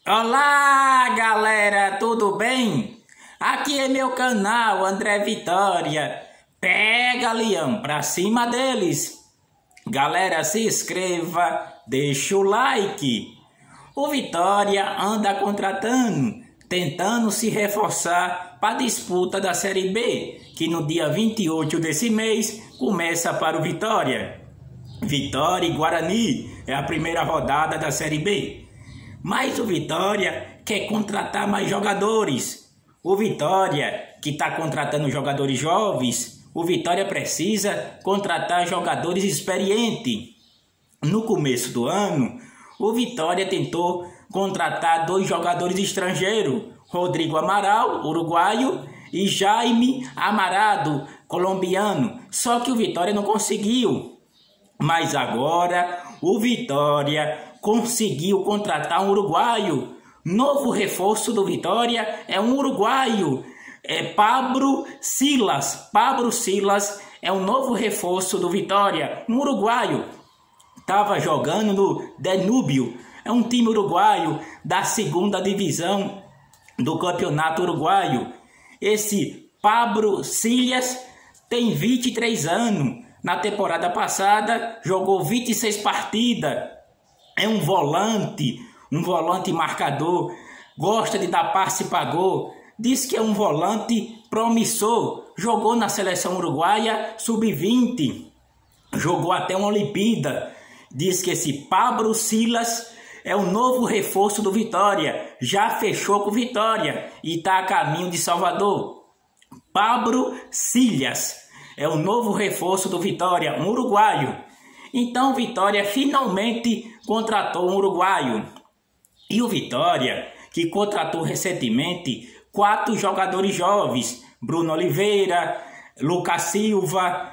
Olá, galera, tudo bem? Aqui é meu canal, André Vitória. Pega, leão, pra cima deles. Galera, se inscreva, deixa o like. O Vitória anda contratando, tentando se reforçar para a disputa da Série B, que no dia 28 desse mês começa para o Vitória. Vitória e Guarani é a primeira rodada da Série B. Mas o Vitória quer contratar mais jogadores. O Vitória, que está contratando jogadores jovens, o Vitória precisa contratar jogadores experientes. No começo do ano, o Vitória tentou contratar 2 jogadores estrangeiros, Rodrigo Amaral, uruguaio, e Jaime Amarado, colombiano. Só que o Vitória não conseguiu. Mas agora o Vitória conseguiu contratar um uruguaio. Novo reforço do Vitória é um uruguaio. Pablo Silas. Pablo Silas é um novo reforço do Vitória. Um uruguaio. Estava jogando no Danúbio. É um time uruguaio da 2ª divisão do campeonato uruguaio. Esse Pablo Silas tem 23 anos. Na temporada passada jogou 26 partidas. É um volante marcador, gosta de dar passe para gol. Diz que é um volante promissor. Jogou na seleção uruguaia sub-20. Jogou até uma Olimpíada. Diz que esse Pablo Silas é o novo reforço do Vitória. Já fechou com o Vitória e está a caminho de Salvador. Pablo Silas é o novo reforço do Vitória, um uruguaio. Então o Vitória finalmente contratou um uruguaio. E o Vitória, que contratou recentemente 4 jogadores jovens, Bruno Oliveira, Lucas Silva,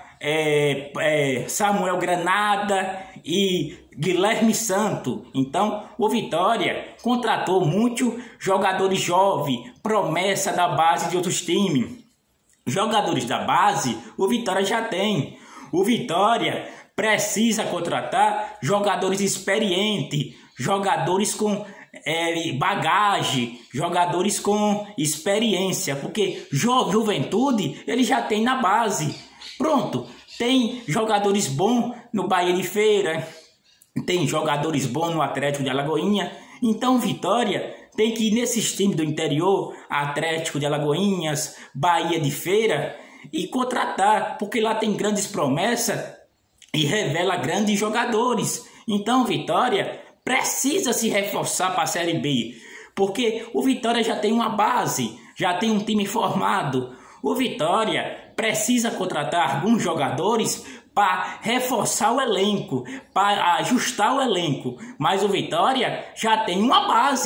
Samuel Granada e Guilherme Santos. Então o Vitória contratou muitos jogadores jovens, promessa da base de outros times. Jogadores da base, o Vitória já tem. O Vitória precisa contratar jogadores experientes, jogadores com bagagem, jogadores com experiência, porque juventude ele já tem na base. Pronto, tem jogadores bons no Bahia de Feira, tem jogadores bons no Atlético de Alagoinhas. Então Vitória tem que ir nesses times do interior, Atlético de Alagoinhas, Bahia de Feira, e contratar, porque lá tem grandes promessas e revela grandes jogadores. Então Vitória precisa se reforçar para a Série B, porque o Vitória já tem uma base, já tem um time formado. O Vitória precisa contratar alguns jogadores para reforçar o elenco, para ajustar o elenco. Mas o Vitória já tem uma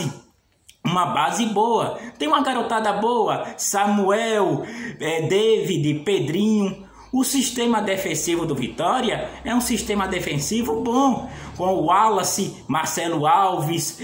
base boa. Tem uma garotada boa, Samuel, David, Pedrinho. O sistema defensivo do Vitória é um sistema defensivo bom, com o Wallace, Marcelo Alves,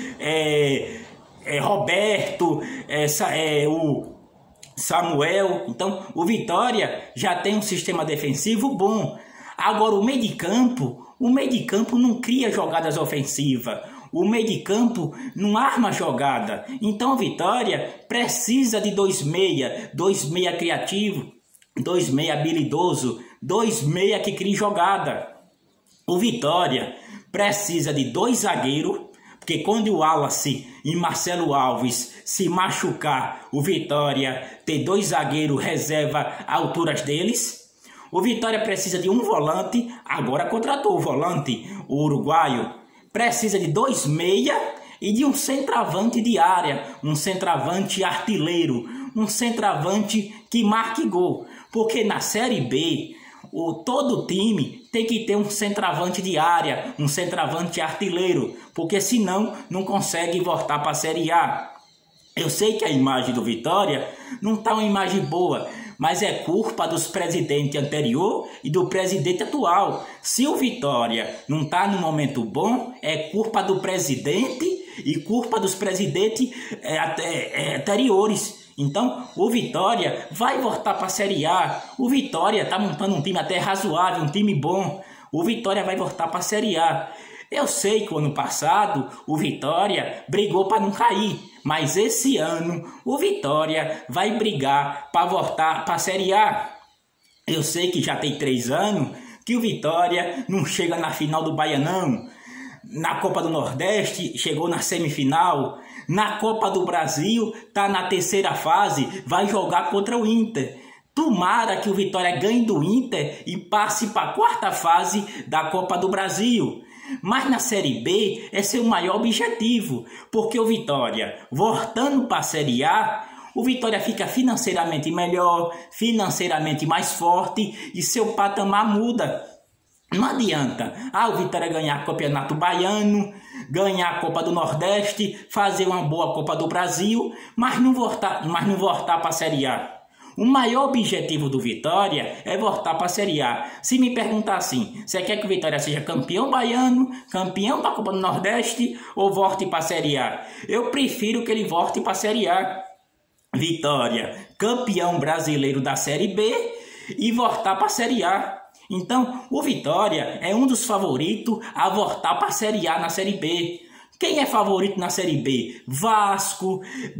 Roberto, o Samuel. Então o Vitória já tem um sistema defensivo bom. Agora o meio de campo não cria jogadas ofensivas. O meio de campo não arma jogada. Então o Vitória precisa de 2 meia criativo, 2 meia habilidoso, 2 meia que cria jogada. O Vitória precisa de 2 zagueiros, porque quando o Wallace e Marcelo Alves se machucar, o Vitória tem 2 zagueiros reserva à altura deles. O Vitória precisa de um volante, agora contratou o volante, o uruguaio. Precisa de 2 meia e de um centroavante de área, um centroavante artilheiro, um centroavante que marque gol. Porque na Série B, todo time tem que ter um centroavante de área, um centroavante artilheiro, porque senão não consegue voltar para a Série A. Eu sei que a imagem do Vitória não está uma imagem boa, mas é culpa dos presidentes anterior e do presidente atual. Se o Vitória não está no momento bom, é culpa do presidente e culpa dos presidentes anteriores. Então o Vitória vai voltar para a Série A. O Vitória está montando um time até razoável, um time bom. O Vitória vai voltar para a Série A. Eu sei que o ano passado o Vitória brigou para não cair, mas esse ano o Vitória vai brigar para voltar para a Série A. Eu sei que já tem 3 anos que o Vitória não chega na final do Baianão. Na Copa do Nordeste chegou na semifinal. Na Copa do Brasil está na 3ª fase, vai jogar contra o Inter. Tomara que o Vitória ganhe do Inter e passe para a 4ª fase da Copa do Brasil. Mas na Série B é seu maior objetivo, porque o Vitória, voltando para a Série A, o Vitória fica financeiramente melhor, financeiramente mais forte e seu patamar muda. Não adianta o Vitória ganhar o Campeonato Baiano, ganhar a Copa do Nordeste, fazer uma boa Copa do Brasil, mas não voltar para a Série A. O maior objetivo do Vitória é voltar para a Série A. Se me perguntar assim, você quer que o Vitória seja campeão baiano, campeão da Copa do Nordeste ou volte para a Série A? Eu prefiro que ele volte para a Série A. Vitória, campeão brasileiro da Série B e voltar para a Série A. Então, o Vitória é um dos favoritos a voltar para a Série A na Série B. Quem é favorito na Série B? Vasco,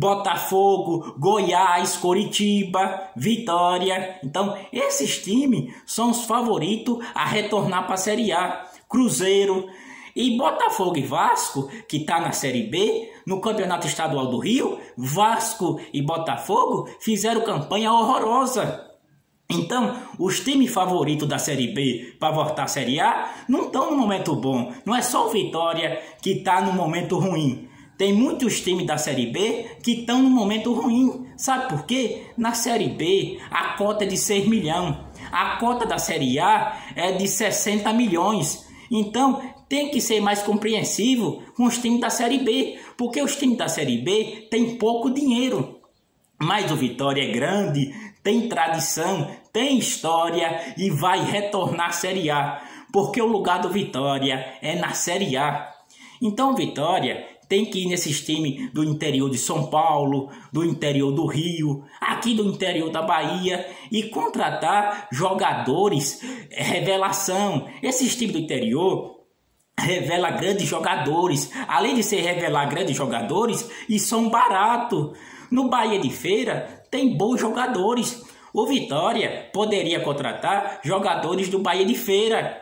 Botafogo, Goiás, Coritiba, Vitória. Então, esses times são os favoritos a retornar para a Série A. Cruzeiro e Botafogo e Vasco, que está na Série B, no Campeonato Estadual do Rio, Vasco e Botafogo fizeram campanha horrorosa. Então, os times favoritos da Série B para voltar à Série A não estão no momento bom. Não é só o Vitória que está no momento ruim. Tem muitos times da Série B que estão no momento ruim. Sabe por quê? Na Série B, a cota é de 6 milhões. A cota da Série A é de 60 milhões. Então, tem que ser mais compreensivo com os times da Série B. Porque os times da Série B têm pouco dinheiro. Mas o Vitória é grande, tem tradição, tem história e vai retornar à Série A, porque o lugar do Vitória é na Série A. Então o Vitória tem que ir nesses times do interior de São Paulo, do interior do Rio, aqui do interior da Bahia e contratar jogadores, revelação. Esses times do interior revela grandes jogadores, além de revelar grandes jogadores, e são baratos. No Bahia de Feira tem bons jogadores. O Vitória poderia contratar jogadores do Bahia de Feira,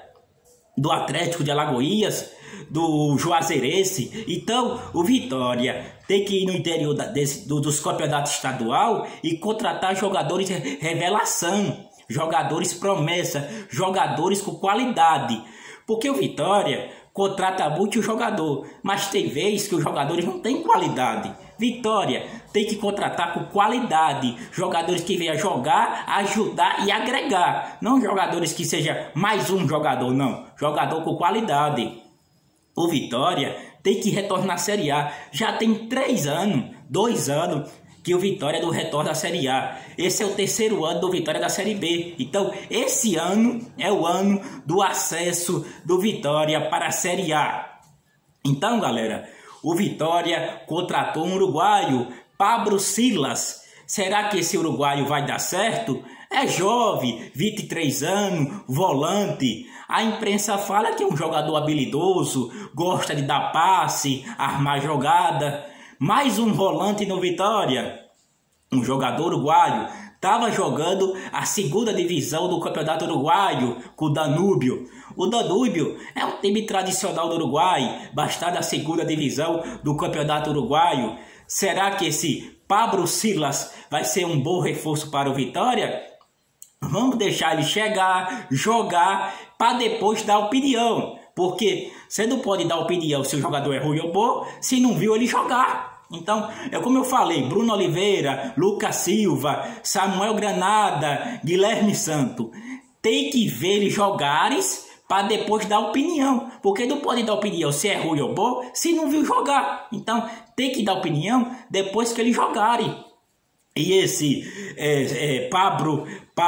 do Atlético de Alagoas, do Juazeirense. Então o Vitória tem que ir no interior dos campeonatos estadual e contratar jogadores revelação, jogadores promessa, jogadores com qualidade. Porque o Vitória contrata muito jogador, mas tem vezes que os jogadores não têm qualidade. Vitória tem que contratar com qualidade, jogadores que venham jogar, ajudar e agregar. Não jogadores que seja mais um jogador, não. Jogador com qualidade. O Vitória tem que retornar à Série A. Já tem 2 anos que o Vitória é do retorno à Série A. Esse é o 3º ano do Vitória da Série B. Então, esse ano é o ano do acesso do Vitória para a Série A. Então, galera, o Vitória contratou um uruguaio, Pablo Silas. Será que esse uruguaio vai dar certo? É jovem, 23 anos, volante. A imprensa fala que é um jogador habilidoso, gosta de dar passe, armar jogada. Mais um volante no Vitória, um jogador uruguaio, estava jogando a 2ª divisão do Campeonato Uruguaio com o Danúbio. O Danúbio é um time tradicional do Uruguai, bastante a 2ª divisão do Campeonato Uruguaio. Será que esse Pablo Silas vai ser um bom reforço para o Vitória? Vamos deixar ele chegar, jogar, para depois dar opinião. Porque você não pode dar opinião se o jogador é ruim ou bom, se não viu ele jogar. Então, é como eu falei, Bruno Oliveira, Lucas Silva, Samuel Granada, Guilherme Santo. Tem que ver eles jogarem para depois dar opinião. Porque não pode dar opinião se é ruim ou bom, se não viu jogar. Então, tem que dar opinião depois que eles jogarem. E esse Pablo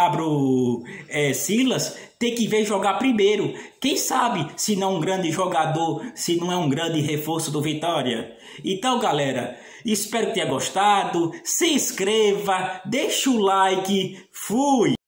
Silas tem que ver jogar primeiro. Quem sabe se não é um grande jogador, se não é um grande reforço do Vitória. Então, galera, espero que tenha gostado. Se inscreva, deixa o like. Fui!